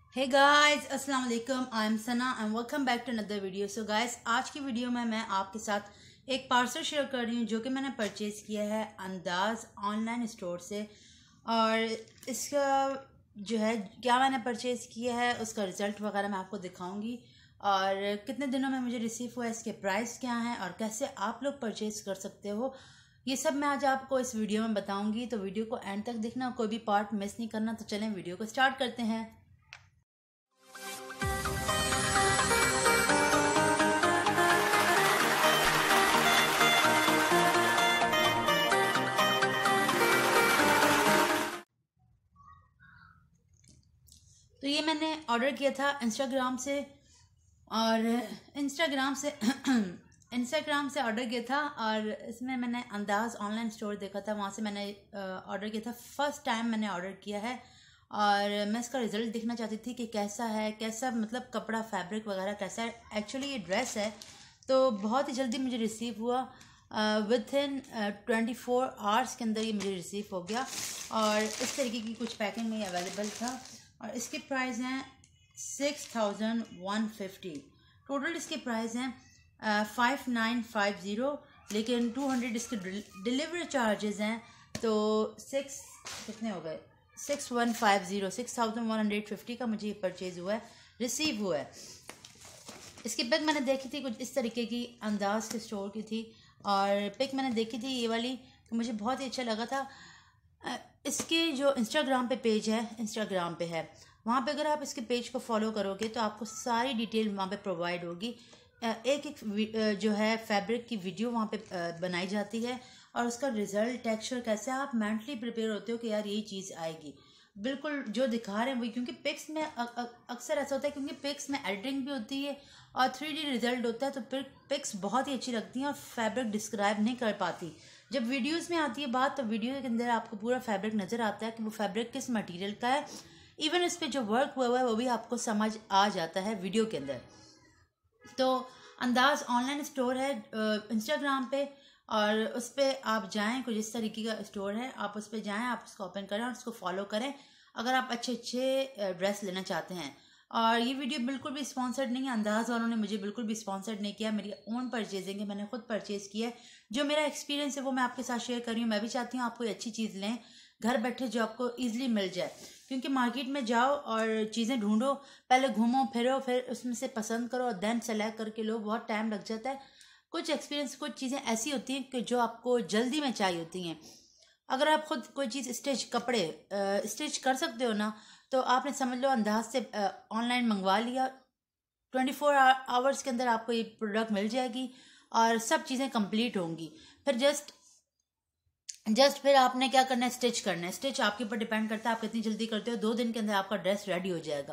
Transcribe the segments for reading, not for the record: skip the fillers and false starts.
हे guys अस्सलाम वालेकुम, I am Sana and welcome back to another video. So guys, आज की वीडियो में मैं आपके साथ एक पार्सल शेयर कर रही हूँ जो कि मैंने परचेज़ किया है अंदाज ऑनलाइन स्टोर से। और इसका जो है क्या मैंने परचेज़ किया है उसका रिज़ल्ट वगैरह मैं आपको दिखाऊंगी और कितने दिनों में मुझे रिसीव हुआ है, इसके प्राइस क्या हैं और कैसे आप लोग परचेज़ कर सकते हो, ये सब मैं आज आपको इस वीडियो में बताऊंगी। तो वीडियो को एंड तक देखना, कोई भी पार्ट मिस नहीं करना। तो चलें वीडियो को स्टार्ट करते हैं। तो ये मैंने ऑर्डर किया था इंस्टाग्राम से, और इंस्टाग्राम से इंस्टाग्राम से ऑर्डर किया था। और इसमें मैंने अंदाज ऑनलाइन स्टोर देखा था, वहाँ से मैंने ऑर्डर किया था। फर्स्ट टाइम मैंने ऑर्डर किया है और मैं इसका रिज़ल्ट देखना चाहती थी कि कैसा है, कैसा मतलब कपड़ा फैब्रिक वगैरह कैसा है। एक्चुअली ये ड्रेस है तो बहुत ही जल्दी मुझे रिसीव हुआ, विद इन 24 आवर्स के अंदर ये मुझे रिसीव हो गया। और इस तरीके की कुछ पैकिंग में अवेलेबल था और इसके प्राइस हैं 6150। टोटल इसके प्राइस हैं 5950, लेकिन 200 इसके डिलीवरी चार्जेस हैं। तो कितने हो गए, 6150 का मुझे ये परचेज हुआ है, रिसीव हुआ है। इसकी पिक मैंने देखी थी कुछ इस तरीके की, अंदाज के स्टोर की थी। और पिक मैंने देखी थी ये वाली, तो मुझे बहुत ही अच्छा लगा था। इसके जो इंस्टाग्राम पे पेज है, इंस्टाग्राम पे है, वहाँ पे अगर आप इसके पेज को फॉलो करोगे तो आपको सारी डिटेल वहाँ पे प्रोवाइड होगी। एक एक जो है फैब्रिक की वीडियो वहाँ पे बनाई जाती है और उसका रिजल्ट, टेक्सचर कैसे, आप मेंटली प्रिपेयर होते हो कि यार यही चीज़ आएगी, बिल्कुल जो दिखा रहे हैं वही। क्योंकि पिक्स में अक्सर ऐसा होता है, क्योंकि पिक्स में एडिटिंग भी होती है और 3D रिजल्ट होता है, तो पिक्स बहुत ही अच्छी लगती हैं और फैब्रिक डिस्क्राइब नहीं कर पाती। जब वीडियोस में आती है बात, तो वीडियो के अंदर आपको पूरा फैब्रिक नज़र आता है कि वो फैब्रिक किस मटेरियल का है। इवन इस पर जो वर्क हुआ है वो भी आपको समझ आ जाता है वीडियो के अंदर। तो अंदाज ऑनलाइन स्टोर है इंस्टाग्राम पे, और उस पर आप जाएं, कुछ इस तरीके का स्टोर है, आप उस पर जाएं, आप उसको ओपन करें और उसको फॉलो करें अगर आप अच्छे अच्छे ड्रेस लेना चाहते हैं। और ये वीडियो बिल्कुल भी स्पॉन्सर्ड नहीं है, अंदाज वालों ने मुझे बिल्कुल भी स्पॉन्सर्ड नहीं किया, मेरी ओन परचेजिंग है, मैंने खुद परचेज किया है। जो मेरा एक्सपीरियंस है वो मैं आपके साथ शेयर कर रही हूँ। मैं भी चाहती हूँ आप कोई अच्छी चीज़ लें घर बैठे जो आपको ईजिली मिल जाए, क्योंकि मार्केट में जाओ और चीज़ें ढूंढो, पहले घूमो फिरो, फिर उसमें से पसंद करो और देन सेलेक्ट करके लो, बहुत टाइम लग जाता है। कुछ एक्सपीरियंस, कुछ चीज़ें ऐसी होती हैं कि जो आपको जल्दी में चाहिए होती हैं। अगर आप खुद कोई चीज़ कपड़े स्टिच कर सकते हो ना, तो आपने समझ लो अंदाज से ऑनलाइन मंगवा लिया, 24 आवर्स के अंदर आपको ये प्रोडक्ट मिल जाएगी और सब चीज़ें कंप्लीट होंगी। फिर जस्ट फिर आपने क्या करना है, स्टिच करना है। स्टिच आपके ऊपर डिपेंड करता है आप कितनी जल्दी करते हो, 2 दिन के अंदर आपका ड्रेस रेडी हो जाएगा।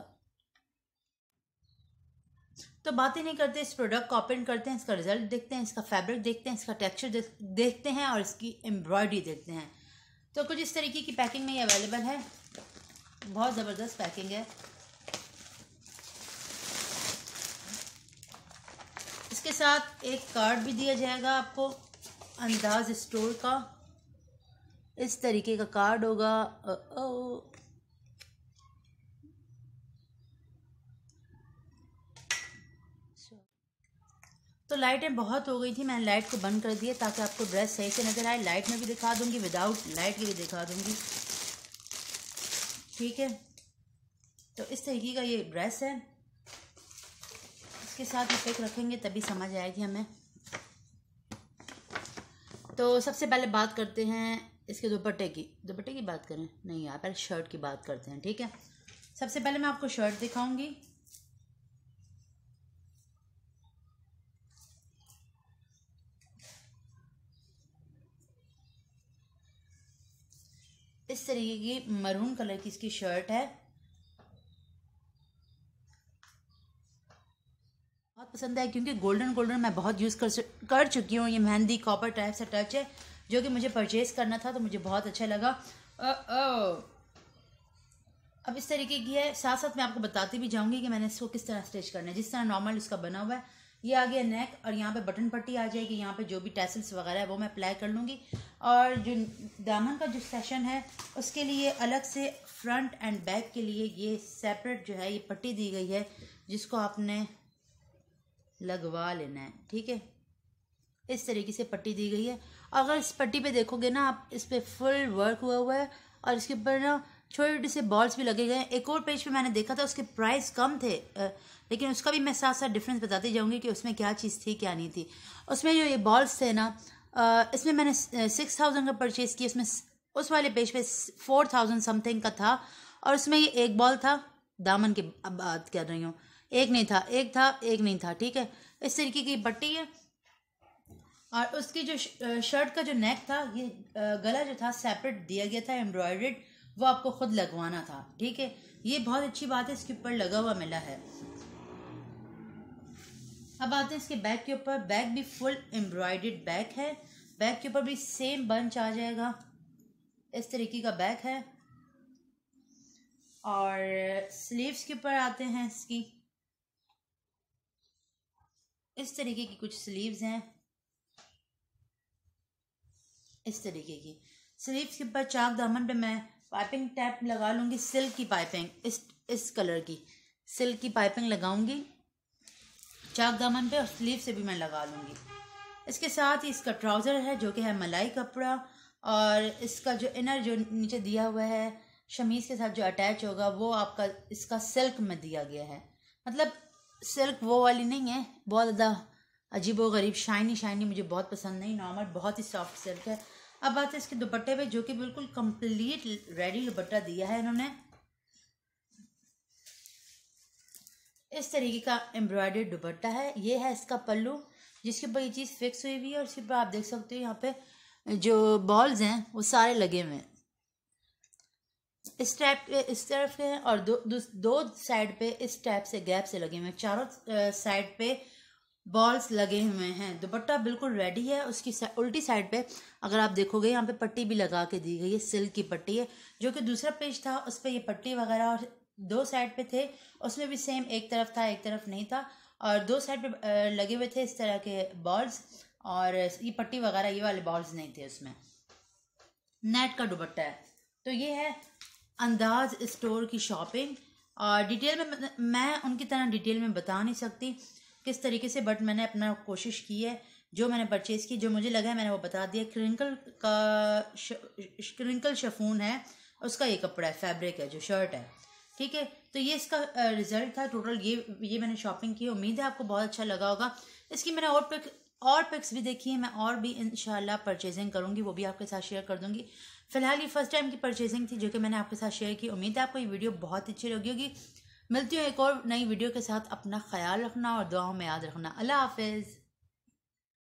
तो बात ही नहीं करते, इस प्रोडक्ट को ओपन करते हैं, इसका रिजल्ट देखते हैं, इसका फैब्रिक देखते हैं, इसका टेक्सचर देखते हैं और इसकी एम्ब्रॉयडरी देखते हैं। तो कुछ इस तरीके की पैकिंग में ये अवेलेबल है, बहुत ज़बरदस्त पैकिंग है। इसके साथ एक कार्ड भी दिया जाएगा आपको अंदाज स्टोर का, इस तरीके का कार्ड होगा। तो लाइटें बहुत हो गई थी, मैंने लाइट को बंद कर दिया ताकि आपको ड्रेस सही से नज़र आए। लाइट में भी दिखा दूंगी, विदाउट लाइट के भी दिखा दूंगी, ठीक है। तो इस तरीके का ये ड्रेस है, इसके साथ ही पिक रखेंगे तभी समझ आएगी हमें। तो सबसे पहले बात करते हैं इसके दुपट्टे की बात करें, नहीं यार पहले शर्ट की बात करते हैं, ठीक है। सबसे पहले मैं आपको शर्ट दिखाऊंगी। इस तरीके की मरून कलर की इसकी शर्ट है, बहुत पसंद है क्योंकि गोल्डन मैं बहुत यूज़ कर चुकी हूँ। ये मेहंदी कॉपर टाइप से टच है जो कि मुझे परचेज करना था, तो मुझे बहुत अच्छा लगा। अब इस तरीके की है, साथ साथ मैं आपको बताती भी जाऊंगी कि मैंने इसको किस तरह स्टिच करना है। जिस तरह नॉर्मल इसका बना हुआ है ये आ गया नेक, और यहाँ पे बटन पट्टी आ जाएगी। यहाँ पे जो भी टैसल्स वगैरह है वो मैं अप्लाई कर लूँगी। और जो दामन का जो सेशन है उसके लिए अलग से फ्रंट एंड बैक के लिए ये सेपरेट जो है ये पट्टी दी गई है, जिसको आपने लगवा लेना है। ठीक है, इस तरीके से पट्टी दी गई है। अगर इस पट्टी पे देखोगे ना आप, इस पे फुल वर्क हुआ है और इसके ऊपर ना छोटे छोटे से बॉल्स भी लगे गए हैं। एक और पेज पे मैंने देखा था, उसके प्राइस कम थे, लेकिन उसका भी मैं साथ साथ डिफरेंस बताती जाऊंगी कि उसमें क्या चीज़ थी क्या नहीं थी। उसमें जो ये बॉल्स थे ना, इसमें मैंने 6000 का परचेज़ किया। उसमें उस वाले पेज पे 4000 समथिंग का था, और उसमें ये एक बॉल था। दामन की अब बात कर रही हूँ, एक नहीं था, एक था एक नहीं था। ठीक है, इस तरीके की पट्टी है। और उसकी जो शर्ट का जो नेक था, ये गला जो था सेपरेट दिया गया था एम्ब्रॉयडर्ड, वो आपको खुद लगवाना था। ठीक है, ये बहुत अच्छी बात है, इसके ऊपर लगा हुआ मिला है। अब आते हैं इसके बैक के ऊपर। बैक भी फुल एम्ब्रॉयडर्ड बैक है। बैक के ऊपर भी सेम बंच आ जाएगा, इस तरीके का बैक है। और स्लीव्स के ऊपर आते हैं इसकी, इस तरीके की कुछ स्लीव्स हैं, इस तरीके की स्लीव्स के ऊपर चाक दामन पे मैं पाइपिंग टैप लगा लूँगी, सिल्क की पाइपिंग, इस कलर की सिल्क की पाइपिंग लगाऊंगी चाक दामन पे, और स्लीव से भी मैं लगा लूँगी। इसके साथ ही इसका ट्राउज़र है जो कि है मलाई कपड़ा, और इसका जो इनर जो नीचे दिया हुआ है शमीज़ के साथ जो अटैच होगा वो आपका इसका सिल्क में दिया गया है। मतलब सिल्क वो वाली नहीं है, बहुत ज़्यादा अजीब व गरीब शाइनी शाइनी मुझे बहुत पसंद नहीं, नॉर्मल बहुत ही सॉफ्ट सिल्क है। अब बात है इसके दुपट्टे पे, जो कि बिल्कुल कंप्लीट रेडी दुपट्टा दिया है इन्होंने। इस तरीके का एम्ब्रॉयडर्ड दुपट्टा है। ये है इसका पल्लू, जिसके ऊपर ये चीज़ फिक्स हुई हुई है, और इसके ऊपर आप देख सकते हो यहाँ पे जो बॉल्स हैं वो सारे लगे हुए हैं। इस टाइप के इस तरफ के हैं, और दो साइड पे इस टाइप से गैप से लगे हुए हैं। चारों साइड पे बॉल्स लगे हुए हैं। दुपट्टा बिल्कुल रेडी है। उसकी उल्टी साइड पे अगर आप देखोगे यहाँ पे पट्टी भी लगा के दी गई है, सिल्क की पट्टी है। जो कि दूसरा पेज था उस पर ये पट्टी वगैरह और दो साइड पे थे, उसमें भी सेम एक तरफ था एक तरफ नहीं था, और दो साइड पे लगे हुए थे इस तरह के बॉल्स, और ये पट्टी वगैरह ये वाले बॉल्स नहीं थे उसमें। नेट का दुपट्टा है। तो ये है अंदाज स्टोर की शॉपिंग, और डिटेल में मैं उनकी तरह डिटेल में बता नहीं सकती किस तरीके से, बट मैंने अपना कोशिश की है। जो मैंने परचेज़ की, जो मुझे लगा है मैंने वो बता दिया। क्रिंकल शफून है उसका ये कपड़ा है, फैब्रिक है जो शर्ट है। ठीक है, तो ये इसका रिजल्ट था टोटल। ये मैंने शॉपिंग की, उम्मीद है आपको बहुत अच्छा लगा होगा। इसकी मैंने और पिक्स भी देखी है, मैं और भी इंशाल्लाह परचेजिंग करूँगी, वो भी आपके साथ शेयर कर दूँगी। फिलहाल ये फर्स्ट टाइम की परचेजिंग थी जो कि मैंने आपके साथ शेयर की। उम्मीद है आपको ये वीडियो बहुत अच्छी लगी होगी। मिलती हूँ एक और नई वीडियो के साथ। अपना ख्याल रखना और दुआओं में याद रखना। अल्लाह हाफिज़।